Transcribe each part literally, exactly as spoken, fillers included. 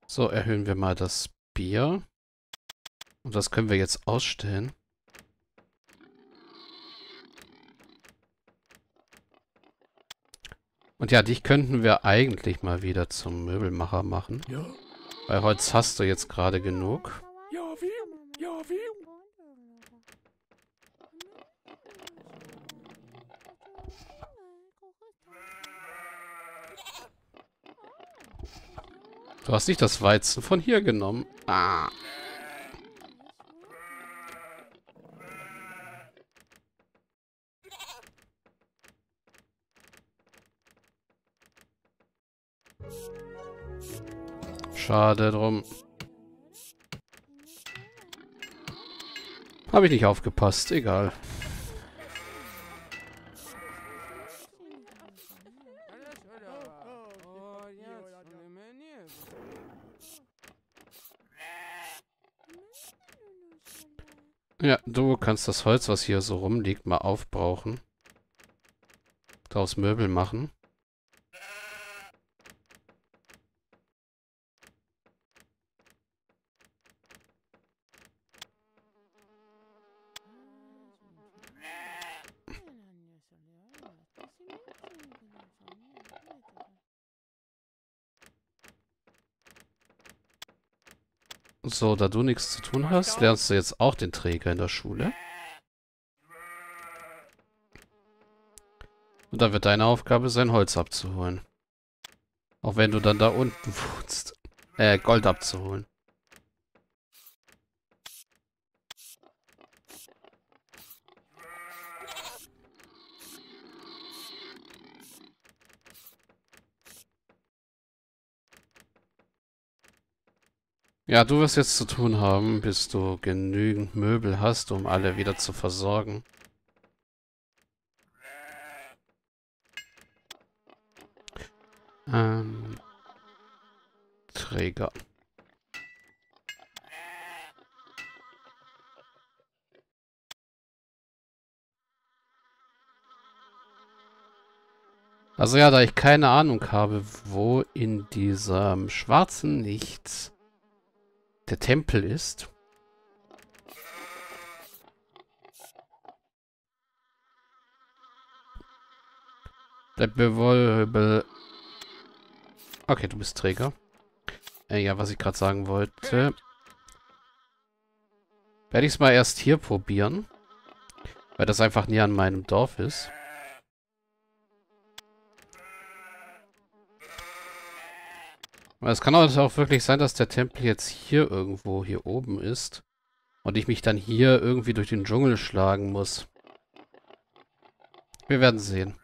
So, erhöhen wir mal das Bier. Und das können wir jetzt ausstellen. Und ja, dich könnten wir eigentlich mal wieder zum Möbelmacher machen. Ja. Weil Holz hast du jetzt gerade genug. Ja, wie? Ja, wie? Du hast nicht das Weizen von hier genommen. Ah. Schade drum. Habe ich nicht aufgepasst. Egal. Ja, du kannst das Holz, was hier so rumliegt, mal aufbrauchen. Daraus Möbel machen. So, da du nichts zu tun hast, lernst du jetzt auch den Träger in der Schule. Und dann wird deine Aufgabe sein, Holz abzuholen. Auch wenn du dann da unten wohnst. Äh, Gold abzuholen. Ja, du wirst jetzt zu tun haben, bis du genügend Möbel hast, um alle wieder zu versorgen. Ähm, Träger. Also ja, da ich keine Ahnung habe, wo in diesem schwarzen Nichts der Tempel ist. Bleib mir wohl... Be okay, du bist Träger. Äh, ja, was ich gerade sagen wollte. Werde ich es mal erst hier probieren. Weil das einfach näher an meinem Dorf ist. Aber es kann auch wirklich sein, dass der Tempel jetzt hier irgendwo hier oben ist. Und ich mich dann hier irgendwie durch den Dschungel schlagen muss. Wir werden sehen.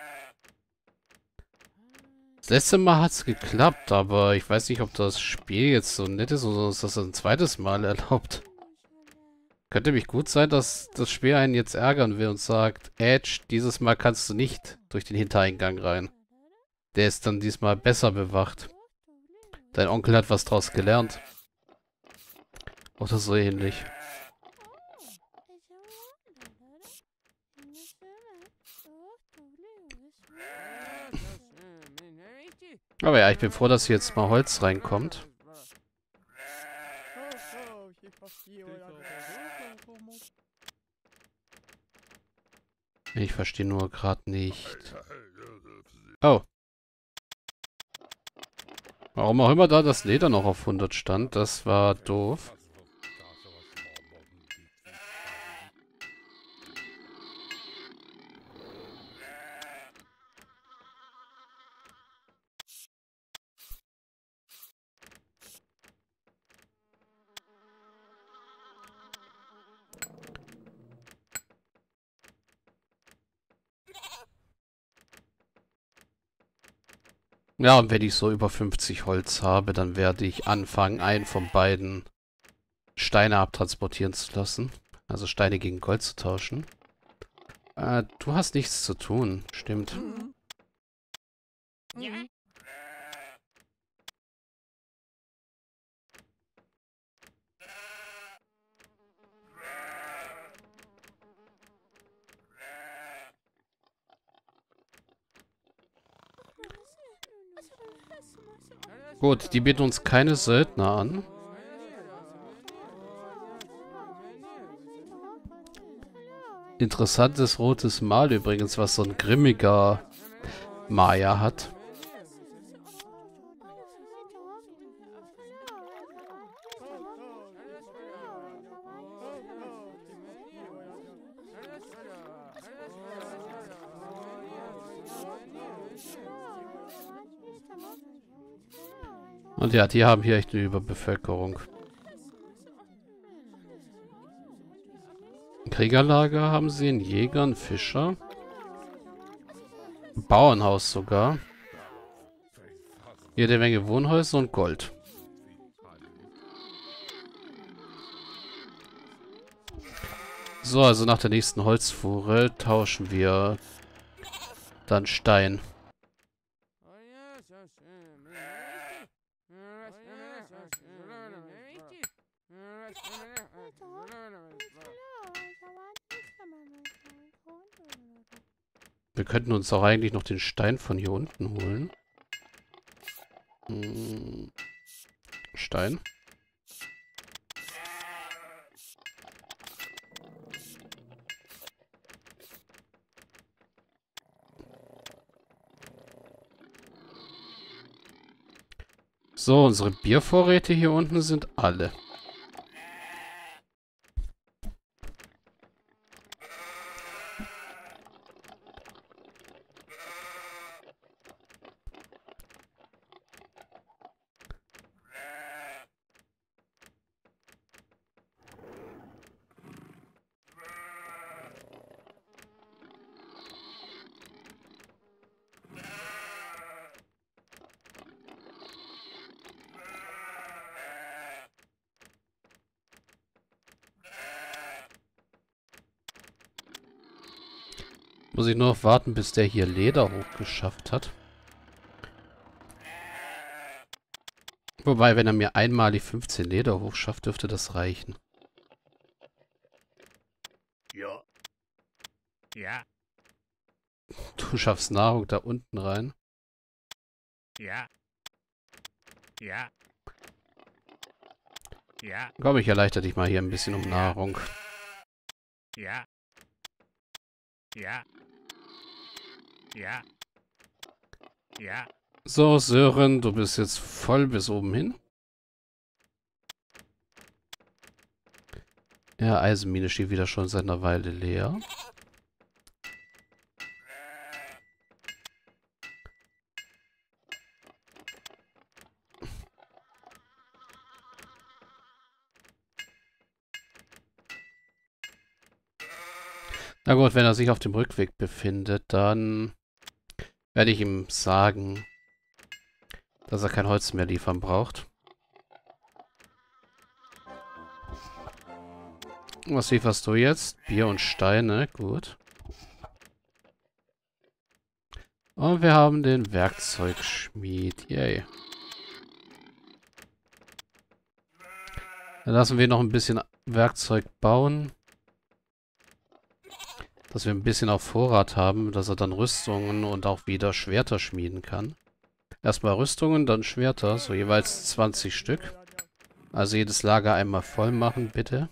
Das letzte Mal hat es geklappt, aber ich weiß nicht, ob das Spiel jetzt so nett ist oder uns das ein zweites Mal erlaubt. Könnte nämlich gut sein, dass das Spiel einen jetzt ärgern will und sagt, Edge, dieses Mal kannst du nicht durch den Hintereingang rein. Der ist dann diesmal besser bewacht. Dein Onkel hat was draus gelernt. Oder so ähnlich. Aber ja, ich bin froh, dass hier jetzt mal Holz reinkommt. Ich verstehe nur gerade nicht. Oh. Warum auch immer da das Leder noch auf hundert stand, das war doof. Ja, und wenn ich so über fünfzig Holz habe, dann werde ich anfangen, einen von beiden Steine abtransportieren zu lassen. Also Steine gegen Gold zu tauschen. Äh, du hast nichts zu tun, stimmt. Ja. Gut, die bieten uns keine Söldner an. Interessantes rotes Mal übrigens, was so ein grimmiger Maya hat. Und ja, die haben hier echt eine Überbevölkerung. Ein Kriegerlager haben sie, einen Jäger, einen Fischer. Ein Bauernhaus sogar. Jede Menge Wohnhäuser und Gold. So, also nach der nächsten Holzfuhre tauschen wir dann Stein. Wir könnten uns auch eigentlich noch den Stein von hier unten holen. Hm. Stein. So, unsere Biervorräte hier unten sind alle. Muss ich nur noch warten, bis der hier Leder hochgeschafft hat. Wobei, wenn er mir einmalig fünfzehn Leder hochschafft, dürfte das reichen. Ja. Ja. Du schaffst Nahrung da unten rein. Ja. Ja. Ja. Komm, ich erleichter dich mal hier ein bisschen um Nahrung. Ja. Ja. Ja. Ja. So, Sören, du bist jetzt voll bis oben hin. Ja, Eisenmine steht wieder schon seit einer Weile leer. Na gut, wenn er sich auf dem Rückweg befindet, dann werde ich ihm sagen, dass er kein Holz mehr liefern braucht. Was lieferst du jetzt? Bier und Steine, gut. Und wir haben den Werkzeugschmied, yay. Dann lassen wir noch ein bisschen Werkzeug bauen. Dass wir ein bisschen auf Vorrat haben, dass er dann Rüstungen und auch wieder Schwerter schmieden kann. Erstmal Rüstungen, dann Schwerter, so jeweils zwanzig Stück. Also jedes Lager einmal voll machen, bitte.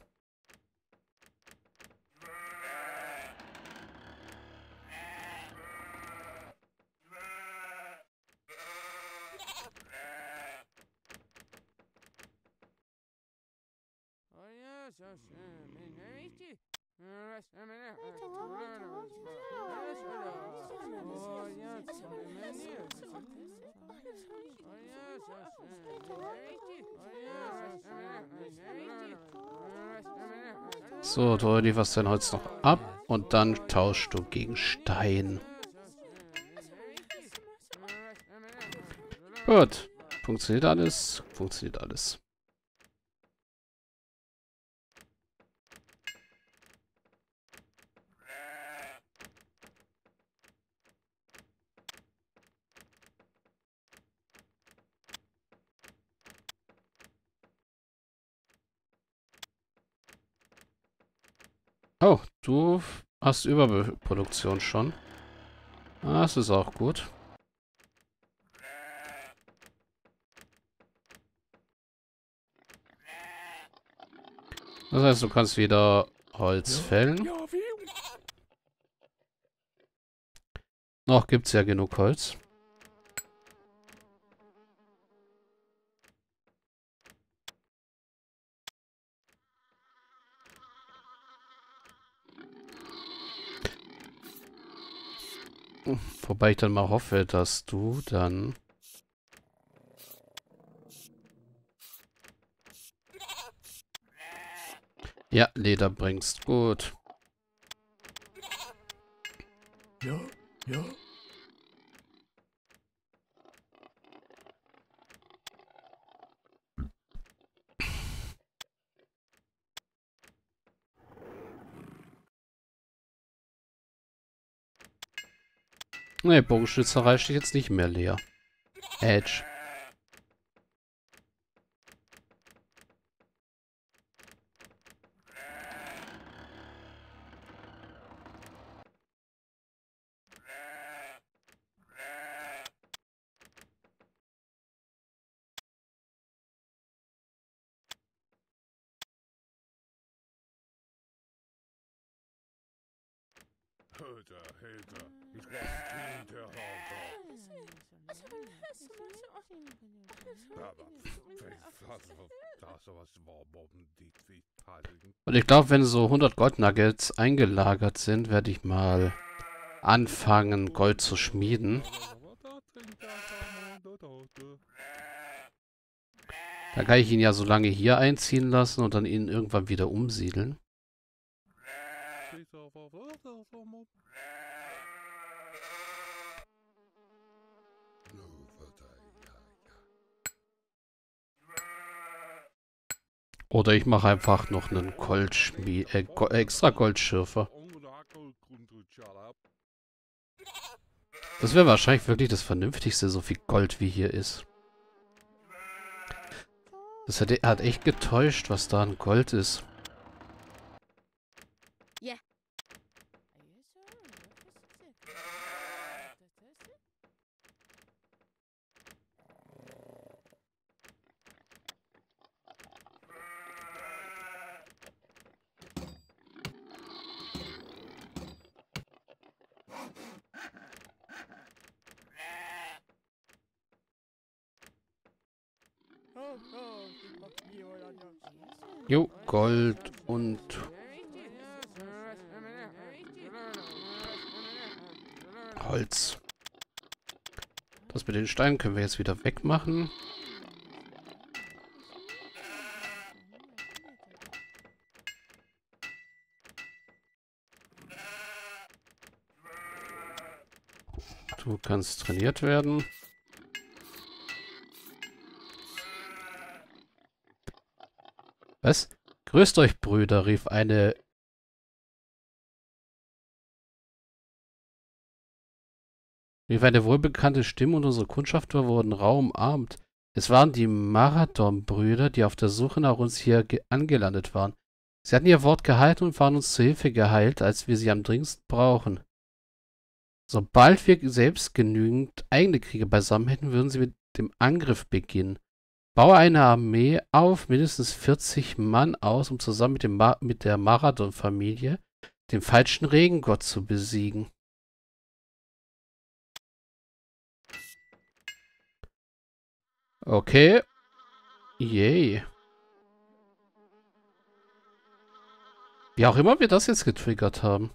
So, du lieferst dein Holz noch ab und dann tauschst du gegen Stein. Gut. Funktioniert alles? Funktioniert alles. Oh, du hast Überproduktion schon. Ah, das ist auch gut. Das heißt, du kannst wieder Holz fällen. Noch gibt's ja genug Holz. Wobei ich dann mal hoffe, dass du dann... Ja, Leder bringst. Gut. Ja, ja. Ne, Bogenschützerei steht jetzt nicht mehr leer. Edge. Helter, Helter, ich brauche der Hauter. Und ich glaube, wenn so hundert Goldnuggets eingelagert sind, werde ich mal anfangen, Gold zu schmieden. Dann kann ich ihn ja so lange hier einziehen lassen und dann ihn irgendwann wieder umsiedeln. Oder ich mache einfach noch einen Goldschmie äh, Go extra Goldschürfer. Das wäre wahrscheinlich wirklich das Vernünftigste, so viel Gold wie hier ist. Das hat, hat echt getäuscht, was da an Gold ist. Jo, Gold und... Holz. Das mit den Steinen können wir jetzt wieder wegmachen. Du kannst trainiert werden. Was? Grüßt euch, Brüder, rief eine... rief eine wohlbekannte Stimme und unsere Kundschafter wurden rau umarmt. Es waren die Marathon-Brüder, die auf der Suche nach uns hier angelandet waren. Sie hatten ihr Wort gehalten und waren uns zu Hilfe geeilt, als wir sie am dringendsten brauchen. Sobald wir selbst genügend eigene Kriege beisammen hätten, würden sie mit dem Angriff beginnen. Baue eine Armee auf mindestens vierzig Mann aus, um zusammen mit, dem Ma mit der Marathon-Familie den falschen Regengott zu besiegen. Okay. Yay. Wie auch immer wir das jetzt getriggert haben.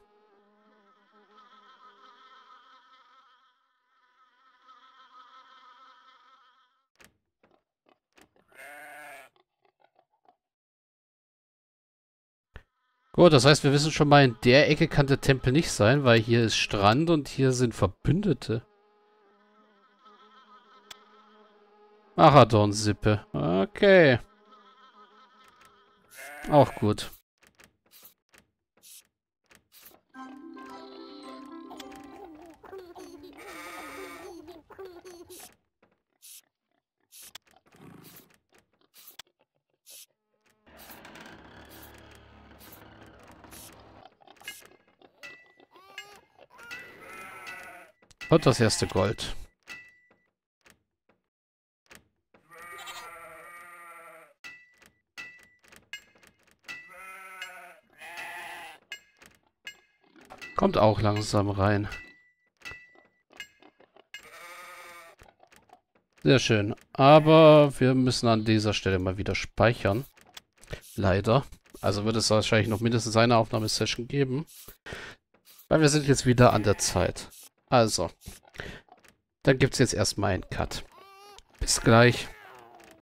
Gut, das heißt, wir wissen schon mal, in der Ecke kann der Tempel nicht sein, weil hier ist Strand und hier sind Verbündete. Marathon-Sippe. Okay. Auch gut. Und das erste Gold. Kommt auch langsam rein. Sehr schön. Aber wir müssen an dieser Stelle mal wieder speichern. Leider. Also wird es wahrscheinlich noch mindestens eine Aufnahmesession geben. Weil wir sind jetzt wieder an der Zeit. Also. Dann gibt es jetzt erstmal einen Cut. Bis gleich.